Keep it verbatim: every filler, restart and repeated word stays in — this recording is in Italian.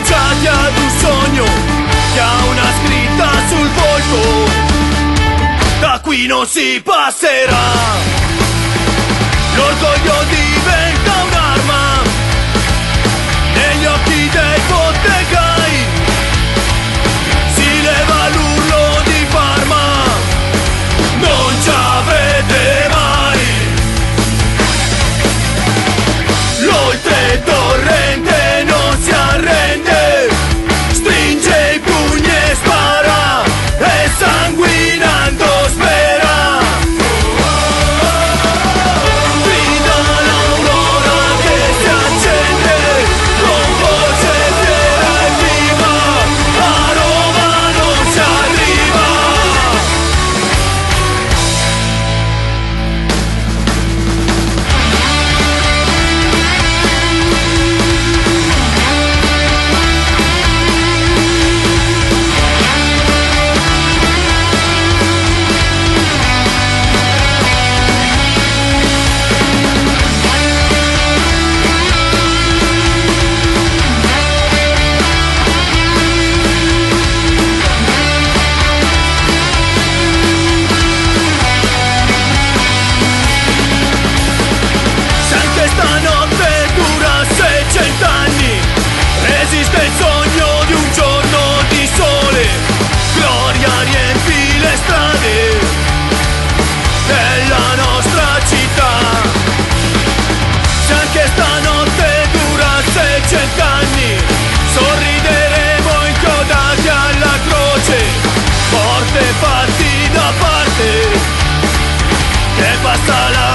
Abbracciati ad un sogno che ha una scritta sul volto, da qui non si passerà. L'orgoglio diventa un'arma negli occhi dei ipotekai, si leva l'urlo di Parma, non ci avrete mai. L'oltre torrente non si arrende, stringe i pugni e spara, e sanguinando spera. Grida l'aurora che si accende, con voce fiera e viva, a Roma non si arriva. Stanotte dura seicent'anni, resiste il sogno di un giorno di sole, gloria riempì le strade della nostra città. Se anche stanotte dura seicent'anni, sorrideremo inchiodati alla croce, forte fatti da parte, che passa la